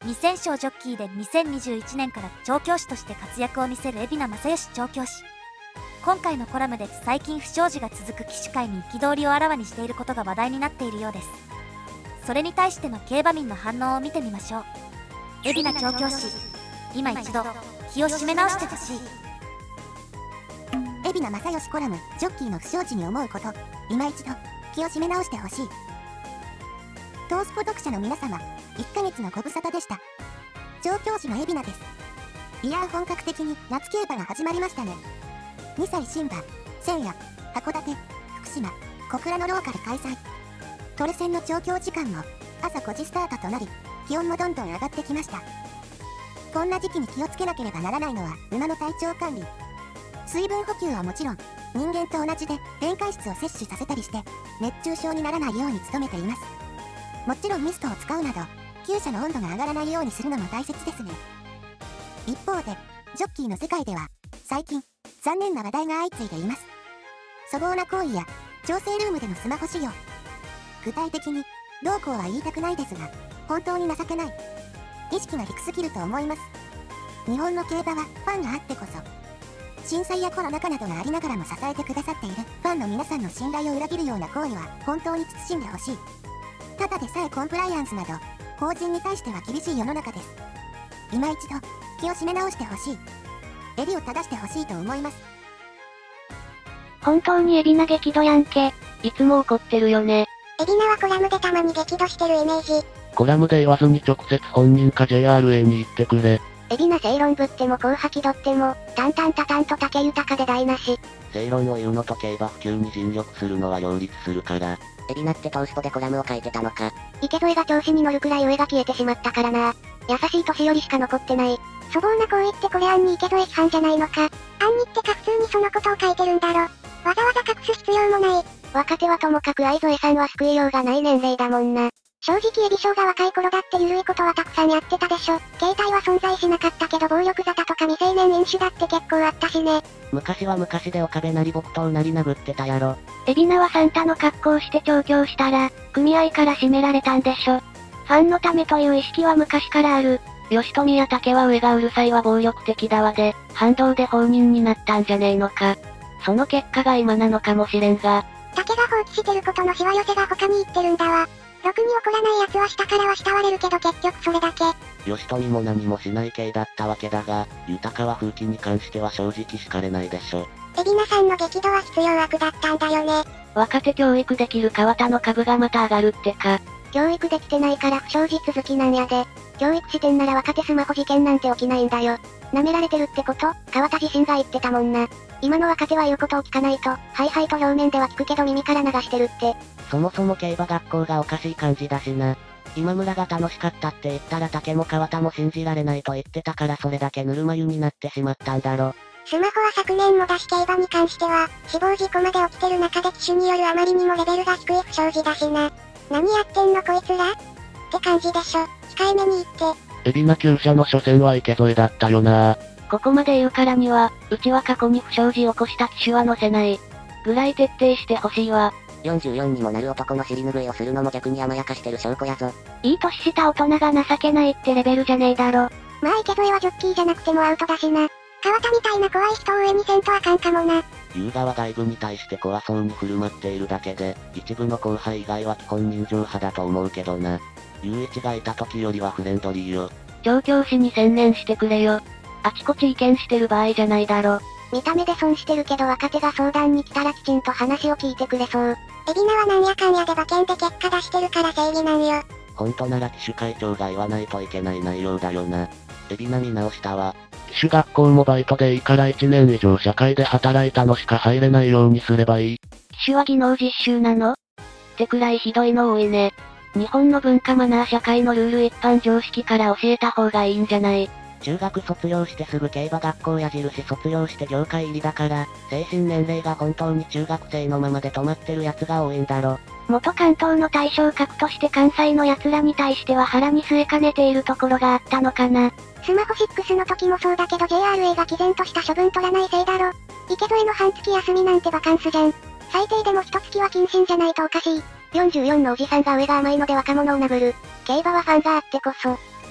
2000勝ジョッキーで2021年から調教師として活躍を見せる海老名正義調教師。今回のコラムで最近不祥事が続く騎手界に憤りをあらわにしていることが話題になっているようです。それに対しての競馬民の反応を見てみましょう。海老名調教師、今一度気を締め直してほしい。 海老名正義コラム、ジョッキーの不祥事に思うこと、今一度気を締め直してほしい。トースポ読者の皆様、1ヶ月のご無沙汰でした。調教師の海老名です。いやー、本格的に夏競馬が始まりましたね。2歳新馬、千夜、函館、福島、小倉のローカル開催。トレセンの調教時間も朝5時スタートとなり、気温もどんどん上がってきました。こんな時期に気をつけなければならないのは馬の体調管理。水分補給はもちろん、人間と同じで電解質を摂取させたりして熱中症にならないように努めています。もちろんミストを使うなど、厩舎の温度が上がらないようにするのも大切ですね。一方で、ジョッキーの世界では、最近、残念な話題が相次いでいます。粗暴な行為や、調整ルームでのスマホ使用。具体的に、どうこうは言いたくないですが、本当に情けない。意識が低すぎると思います。日本の競馬はファンがあってこそ。震災やコロナ禍などがありながらも支えてくださっているファンの皆さんの信頼を裏切るような行為は本当に慎んでほしい。ただでさえコンプライアンスなど、法人に対しては厳しい世の中です。今一度、気を締め直してほしい。襟を正してほしいと思います。 本当に海老名激怒やんけ。いつも怒ってるよね。 海老名はコラムでたまに激怒してるイメージ。 コラムで言わずに直接本人か JRA に言ってくれ。 海老名正論ぶっても硬吐きどっても、タンタンタタンと竹豊で台無し。 正論を言うのと競馬普及に尽力するのは両立するから。 海老名ってトースポでコラムを書いてたのか。 池添が調子に乗るくらい上が消えてしまったからな。優しい年寄りしか残ってない。 粗暴な行為ってこれアンに池添批判じゃないのか。アンにってか普通にそのことを書いてるんだろ。わざわざ隠す必要もない。 若手はともかく相添さんは救いようがない年齢だもんな。 正直エビショーが若い頃だって緩いことはたくさんやってたでしょ。携帯は存在しなかったけど暴力沙汰とか未成年飲酒だって結構あったしね。 昔は昔で岡部なり木刀なり殴ってたやろ。 海老名はサンタの格好をして調教したら、組合から締められたんでしょ。ファンのためという意識は昔からある。吉富や竹は上がうるさいは暴力的だわで、反動で放任になったんじゃねえのか。その結果が今なのかもしれんが。 竹が放棄してることのしわ寄せが他に言ってるんだわ。ろくに怒らない奴は下からは慕われるけど結局それだけ。 吉富も何もしない系だったわけだが、豊は風紀に関しては正直叱れないでしょ。 海老名さんの激怒は必要悪だったんだよね。 若手教育できる川田の株がまた上がるってか。教育できてないから不祥事続きなんやで。教育してんなら若手スマホ事件なんて起きないんだよ。舐められてるってこと？川田自身が言ってたもんな。今の若手は言うことを聞かないと、ハイハイと表面では聞くけど耳から流してるって。 そもそも競馬学校がおかしい感じだしな。今村が楽しかったって言ったら竹も川田も信じられないと言ってたからそれだけぬるま湯になってしまったんだろ。 スマホは昨年も出し競馬に関しては、死亡事故まで起きてる中で騎手によるあまりにもレベルが低い不祥事だしな。何やってんのこいつらって感じでしょ。控えめに言って。 海老名厩舎の初戦は池添だったよな。 ここまで言うからには、うちは過去に不祥事を起こした騎手は載せない。ぐらい徹底してほしいわ。 44にもなる男の尻拭いをするのも逆に甘やかしてる証拠やぞ。 いい年した大人が情けないってレベルじゃねえだろ。 まあ池添はジョッキーじゃなくてもアウトだしな。川田みたいな怖い人を上にせんとあかんかもな。 優雅は外部に対して怖そうに振る舞っているだけで、一部の後輩以外は基本人情派だと思うけどな。雄一がいた時よりはフレンドリーよ。 調教師に専念してくれよ。あちこち意見してる場合じゃないだろ。見た目で損してるけど若手が相談に来たらきちんと話を聞いてくれそう。 海老名はなんやかんやで馬券で結果出してるから正義なんよ。 ほんとなら騎手会長が言わないといけない内容だよな。海老名見直したわ。騎手学校もバイトでいいから1年以上社会で働いたのしか入れないようにすればいい。 騎手は技能実習なの？ってくらいひどいの多いね。日本の文化マナー社会のルール一般常識から教えた方がいいんじゃない？ 中学卒業してすぐ競馬学校矢印卒業して業界入りだから、精神年齢が本当に中学生のままで止まってるやつが多いんだろ。 元関東の対象格として関西の奴らに対しては腹に据えかねているところがあったのかな。 スマホ6の時もそうだけど JRA が毅然とした処分取らないせいだろ。池添の半月休みなんてバカンスじゃん。最低でも一月は謹慎じゃないとおかしい。 44のおじさんが上が甘いので若者を殴る。競馬はファンがあってこそ。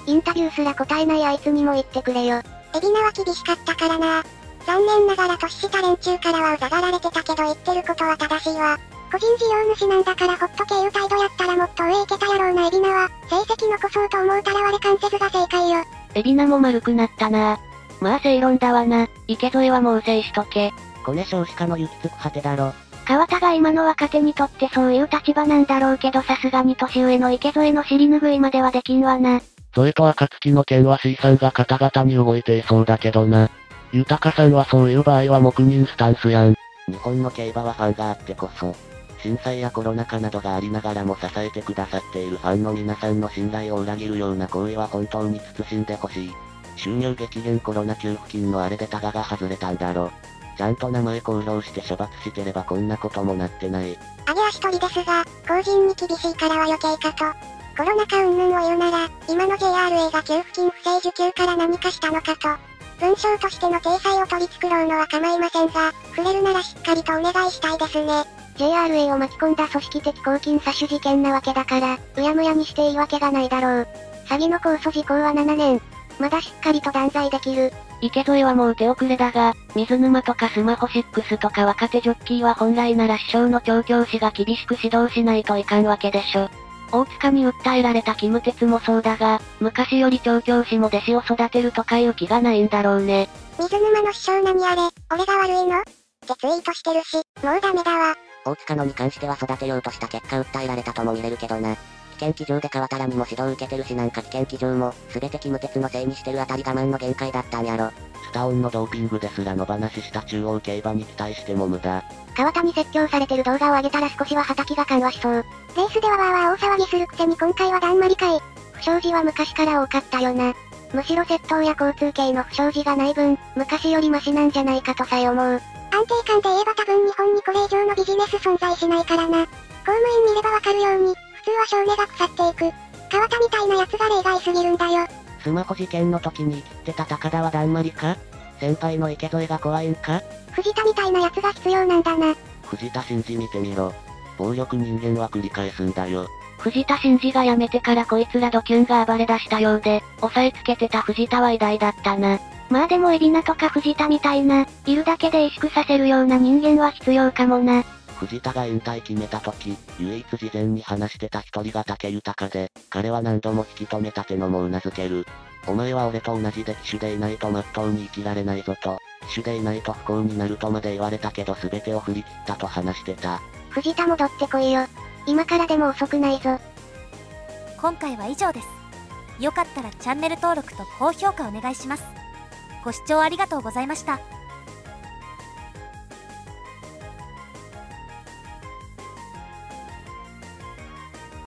インタビューすら答えないあいつにも言ってくれよ。 海老名は厳しかったからな。残念ながら年下連中からはうざがられてたけど言ってることは正しいわ。個人事業主なんだからほっとけいう態度やったらもっと上行けたやろうな。海老名は、成績残そうと思うたら我関せずが正解よ。 海老名も丸くなったな。まあ正論だわな。池添はもう制しとけ。 コネ少子化の行き着く果てだろ。 川田が今の若手にとってそういう立場なんだろうけどさすがに年上の池添の尻拭いまではできんわな。 ゾエと暁の件は C さんが方々に動いていそうだけどな。豊さんはそういう場合は黙認スタンスやん。 日本の競馬はファンがあってこそ、震災やコロナ禍などがありながらも支えてくださっているファンの皆さんの信頼を裏切るような行為は本当に慎んでほしい。収入激減コロナ給付金のあれでタガが外れたんだろ。ちゃんと名前公表して処罰してればこんなこともなってない。 揚げ足取りですが、法人に厳しいからは余計かと。コロナ禍云々を言うなら、今の JRA が給付金不正受給から何かしたのかと。文章としての体裁を取り繕うのは構いませんが、触れるならしっかりとお願いしたいですね。 JRA を巻き込んだ組織的公金詐取事件なわけだから、うやむやにしていいわけがないだろう。詐欺の控訴時効は7年。まだしっかりと断罪できる。池添はもう手遅れだが、水沼とかスマホ6とか若手ジョッキーは本来なら師匠の調教師が厳しく指導しないといかんわけでしょ。大塚に訴えられたキムテツもそうだが、昔より調教師も弟子を育てるとかいう気がないんだろうね。 水沼の師匠何あれ、俺が悪いのってツイートしてるし、もうダメだわ。 大塚のに関しては育てようとした結果訴えられたとも見れるけどな。危険気状で川田らにも指導受けてるしなんか危険気状も、全てキムテツのせいにしてるあたり我慢の限界だったんやろ。スタオンのドーピングですら野放しした中央競馬に期待しても無駄。 川田に説教されてる動画を上げたら少しは畑が緩和しそう。 レースではわーわー大騒ぎするくせに今回はだんまりかい。 不祥事は昔から多かったよな。むしろ窃盗や交通系の不祥事がない分、昔よりマシなんじゃないかとさえ思う。 安定感で言えば多分日本にこれ以上のビジネス存在しないからな。公務員見ればわかるように、普通は性根が腐っていく。川田みたいな奴が例外すぎるんだよ。 スマホ事件の時に生きてた高田はだんまりか？先輩の池添が怖いんか？ 藤田みたいな奴が必要なんだな。 藤田真二見てみろ。暴力人間は繰り返すんだよ。 藤田真二が辞めてからこいつらドキュンが暴れ出したようで、押さえつけてた藤田は偉大だったな。まあでも海老名とか藤田みたいな、いるだけで萎縮させるような人間は必要かもな。 藤田が引退決めた時、唯一事前に話してた一人が武豊で、彼は何度も引き止めたてのも頷ける。お前は俺と同じで騎手でいないと真っ当に生きられないぞと、騎手でいないと不幸になるとまで言われたけど全てを振り切ったと話してた。 藤田戻ってこいよ。今からでも遅くないぞ。 今回は以上です。よかったらチャンネル登録と高評価お願いします。ご視聴ありがとうございました。